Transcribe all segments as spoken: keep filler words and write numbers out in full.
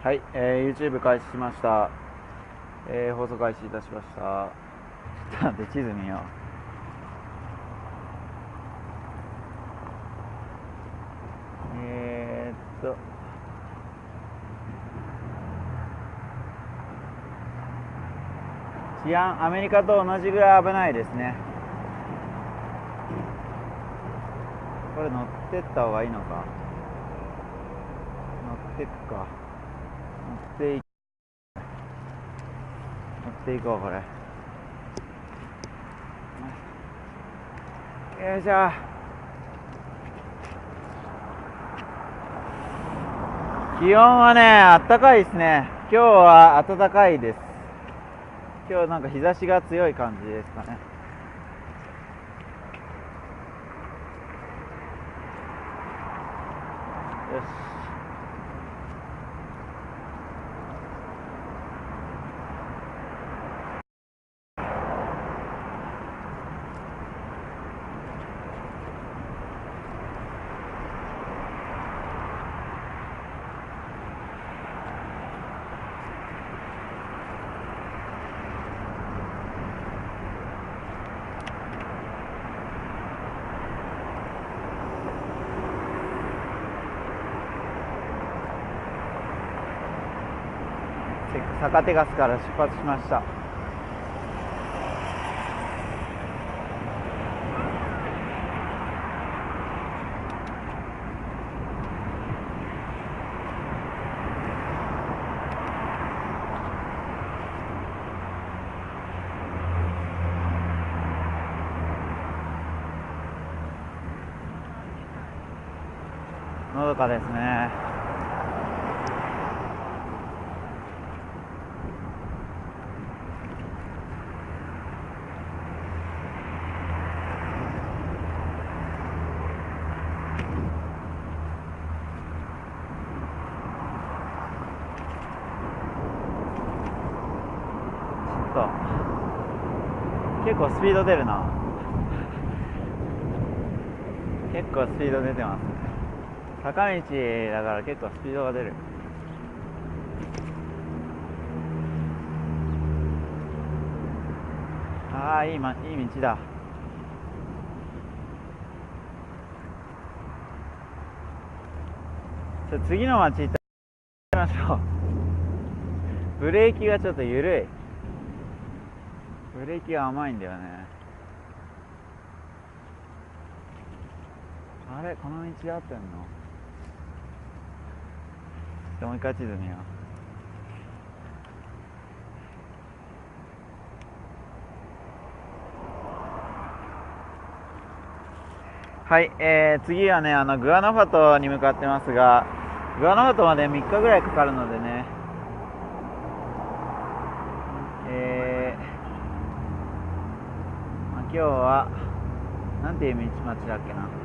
はい、えー、YouTube 開始しました、えー、放送開始いたしました。ちょっと待って、地図見よう。えー、っと治安アメリカと同じぐらい危ないですね。これ乗ってった方がいいのか。乗ってくか。乗ってい乗っていこう。これよいしょ。気温はね、あったかいですね。今日は暖かいです。今日なんか日差しが強い感じですかね。よし。サカテガスから出発しました。のどかですね。結構スピード出るな。結構スピード出てますね。坂道だから結構スピードが出る。ああ、いい、ま、いい道だ。ちょ次の町行ってみましょう。ブレーキがちょっと緩い。ブレーキが甘いんだよね。あれ、この道で合ってんの？じゃあもう一回地図見よう。はい、えー、次はね、あのグアナファトに向かってますが、グアナファトまでみっかぐらいかかるのでね、えーまあ、今日はなんていう道町だっけな。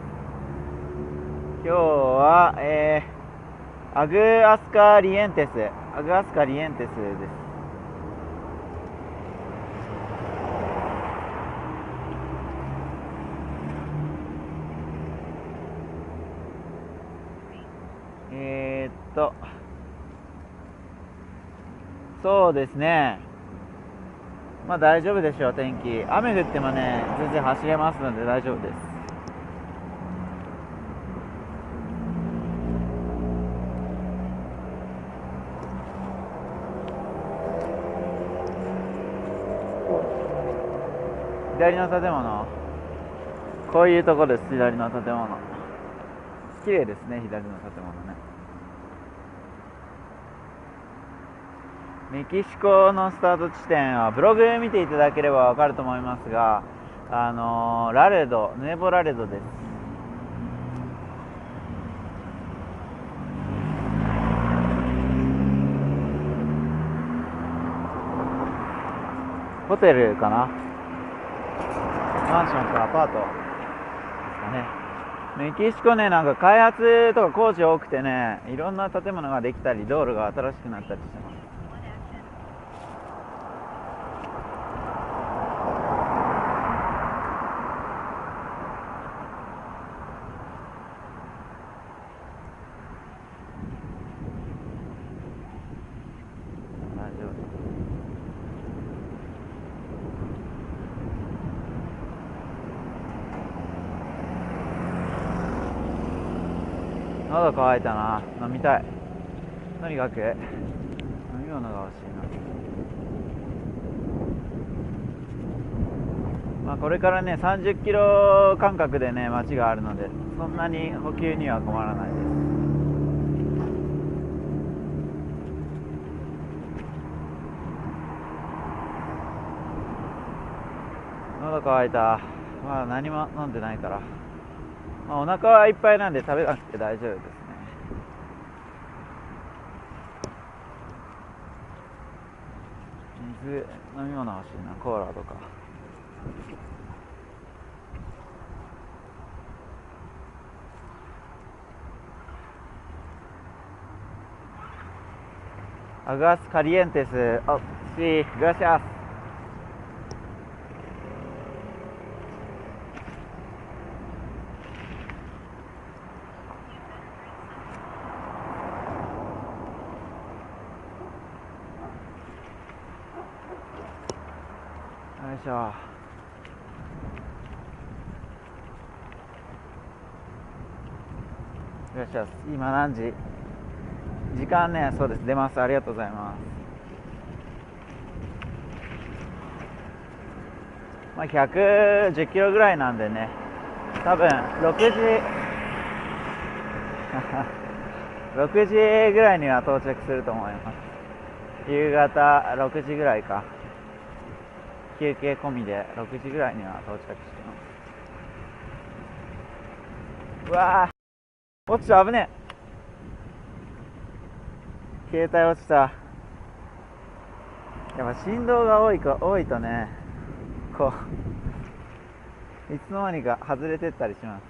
今日は、えー、アグアスカリエンテスアグアスカリエンテスです。えー、っとそうですね、まあ大丈夫でしょう。天気雨降ってもね全然走れますので大丈夫です。左の建物、こういうところです。左の建物綺麗ですね。左の建物ね。メキシコのスタート地点はブログ見ていただければわかると思いますが、あのー、ラレド、ヌエボラレドです。ホテルかな、マンションかアパートですかね。メキシコね、なんか開発とか工事多くてね、いろんな建物ができたり道路が新しくなったりしてます。 喉乾いたな。飲みたい。とにかく飲み物が欲しいな。まあこれからねさんじゅっキロ間隔でね街があるので、そんなに補給には困らないです。喉乾いた。まあ何も飲んでないから、まあ、お腹はいっぱいなんで食べなくて大丈夫ですね。水飲み物欲しいな。コーラとか。アガスカリエンテス。お、sí, gracias。よいしょ。いらっしゃい。今何時？時間ね、そうです。出ます。ありがとうございます。まあひゃくじゅっキロぐらいなんでね、多分ろくじろくじぐらいには到着すると思います。夕方ろくじぐらいか。休憩込みでろくじぐらいには到着してます。うわー、落ちた。危ねえ。携帯落ちた。やっぱ振動が多いか多いとね、こういつの間にか外れてったりします。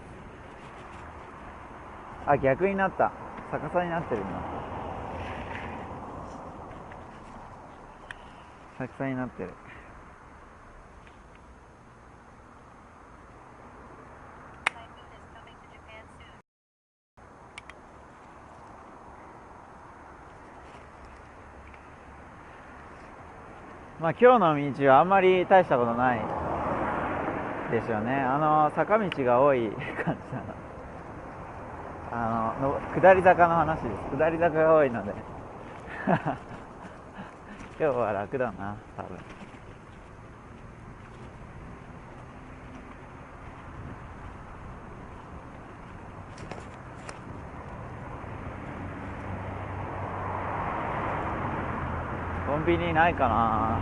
あ、逆になった。逆さになってる今。逆さになってる。まあ今日の道はあんまり大したことないですよね。あの坂道が多い感じなの。あの下り坂の話です。下り坂が多いので今日は楽だな多分。コンビニないかな。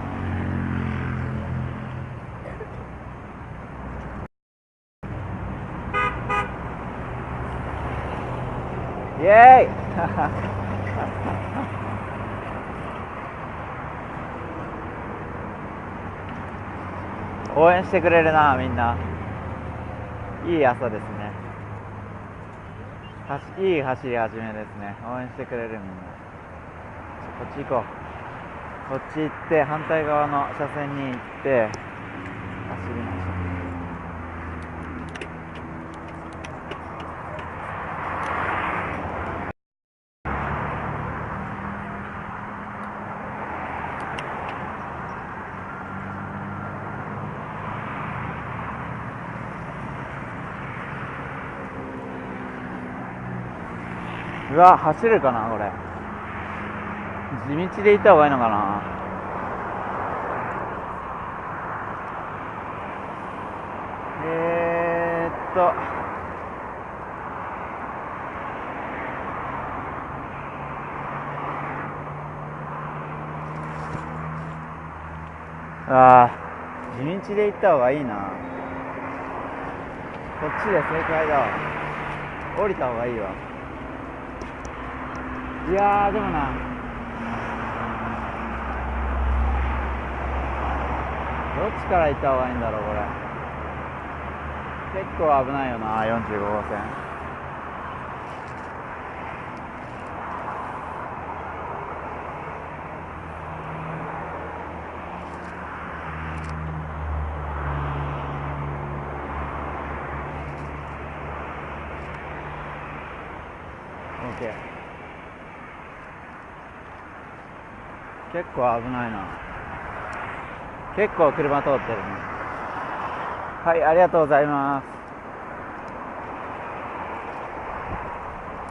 イエーイ応援してくれるなみんな。いい朝ですね。いい走り始めですね。応援してくれるみんな。こっち行こう。こっち行って反対側の車線に行って走りましょう。うわ、走るかなこれ。地道で行った方がいいのかな。えーっとあー、地道で行った方がいいな。こっちで正解だわ。降りた方がいいわ。いやーでもな、どっちから行った方がいいんだろうこれ。結構危ないよなよんじゅうごごうせん。オッケー。結構危ないな。結構車通ってるね。はい、ありがとうございます。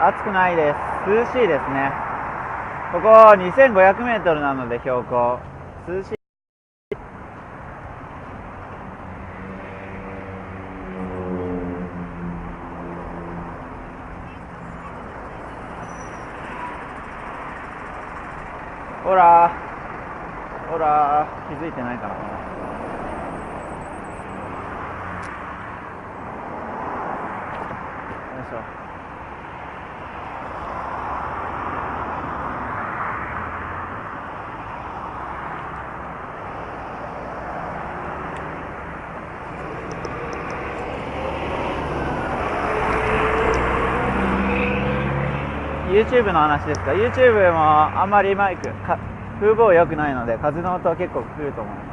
暑くないです。涼しいですね。ここにせんごひゃくメートルなので標高涼しい。ほらほら気づいてないかな。よいしょ。YouTube の話ですか。 YouTube もあんまりマイクか風防良くないので風の音は結構来ると思います。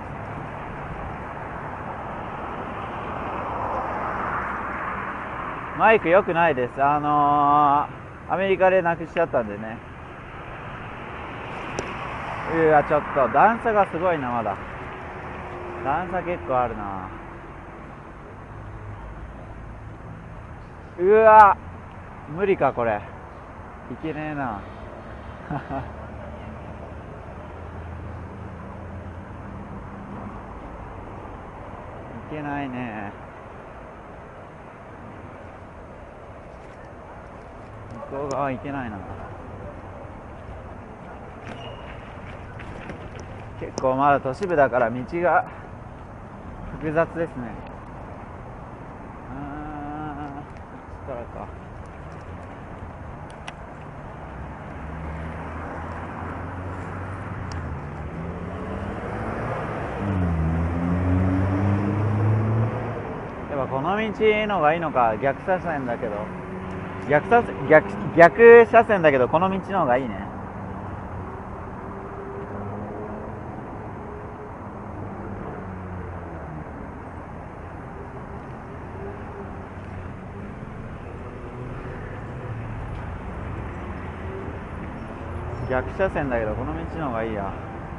マイク良くないです。あのー、アメリカでなくしちゃったんでね。うわ、ちょっと段差がすごいな。まだ段差結構あるな。うわ、無理かこれ。いけねえな。いけないね。向こう側いけないな。結構まだ都市部だから道が複雑ですね。あー、こっちからか。やっぱこの道のがいいのか。逆車線だけど逆車逆逆車線だけどこの道の方がいいね。逆車線だけどこの道の方がいいや。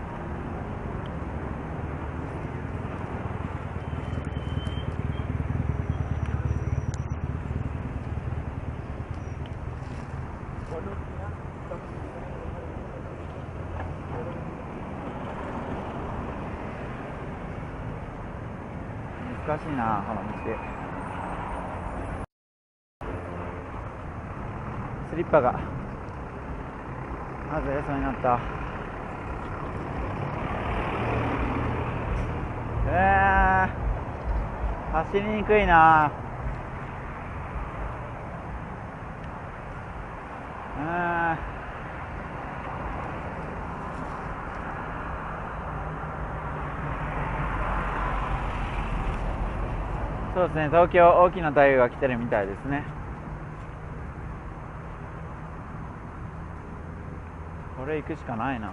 難しいなこの道。スリッパが外れそうになった。えー、走りにくいな。うん、そうですね。東京大きな台風が来てるみたいですね。これ行くしかないな。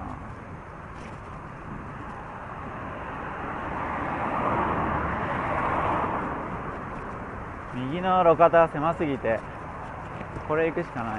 右の路肩狭すぎてこれ行くしかない。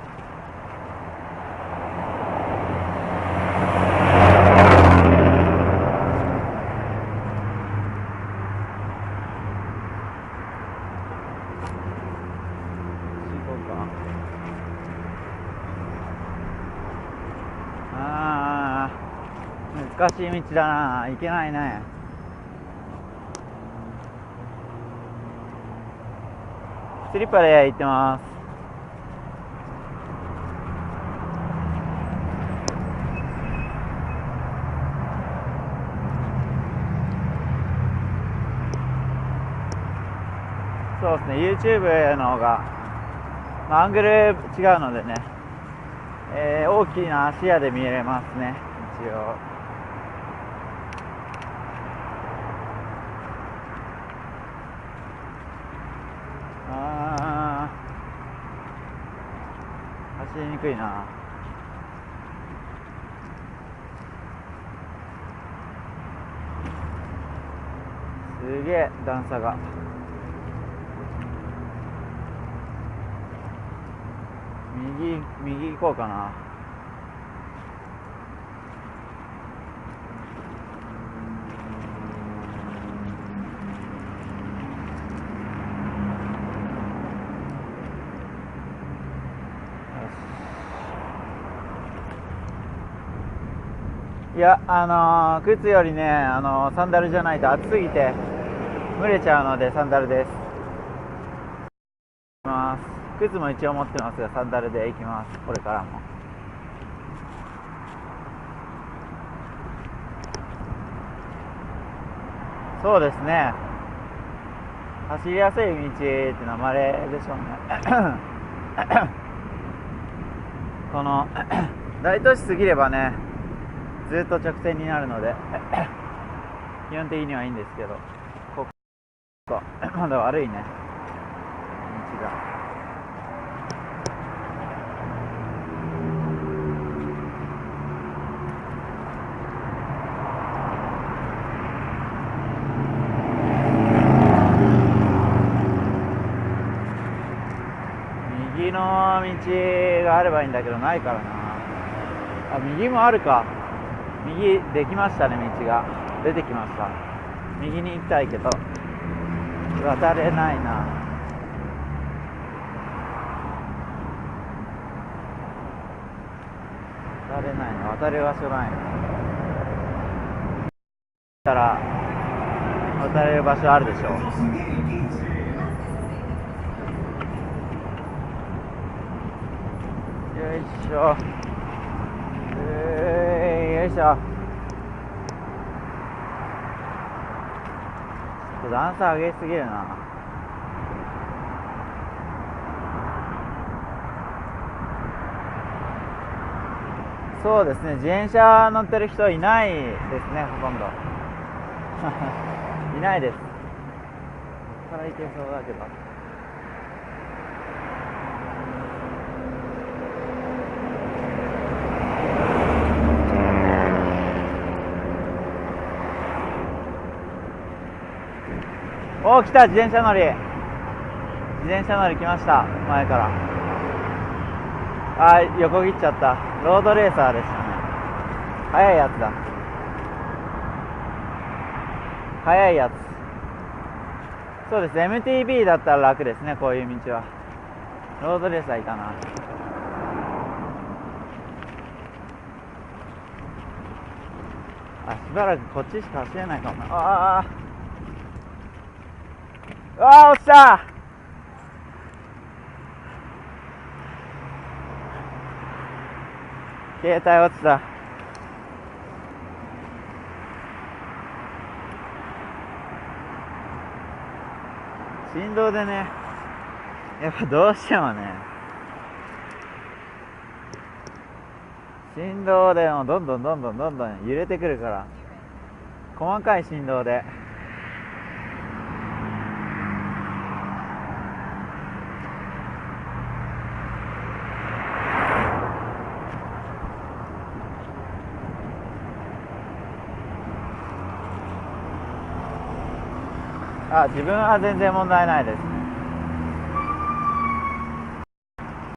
あー、難しい道だな。行けないね。スリッパで行ってます。そうですね。 YouTube の方が、まあ、アングル違うのでね、えー、大きな視野で見れますね一応。あー、走りにくいな。すげえ段差が。右右行こうかな。 いや、あのー、靴よりね、あのー、サンダルじゃないと暑すぎて蒸れちゃうのでサンダルです。靴も一応持ってますが、サンダルで行きます。これからも。そうですね、走りやすい道っていうのはまれでしょうねこの大都市過ぎればね、ずっと直線になるので基本的にはいいんですけど、ここまだ悪いね、道が。右の道があればいいんだけど、ないからな。あ、右もあるか。右できましたね、道が出てきました。右に行きたいけど渡れないな。渡れないな、渡れる場所ない。たら渡れる場所あるでしょう。よいしょ、えー、よいしょ。ちょっと段差上げすぎるな。そうですね、自転車乗ってる人いないですね、ほとんどいないです。ここから行けそうだけど。おー、来た、自転車乗り。自転車乗り来ました、前から。あー、横切っちゃった。ロードレーサーでしたね。速いやつだ。速いやつ。そうです、エムティービー だったら楽ですね、こういう道は。ロードレーサーいたな。あ、しばらくこっちしか走れないかもな。ああ、うわー、落ちた。携帯落ちた。振動でね、やっぱどうしてもね、振動でもどんどんどんどんどんどん揺れてくるから、細かい振動で。あ、自分は全然問題ないです。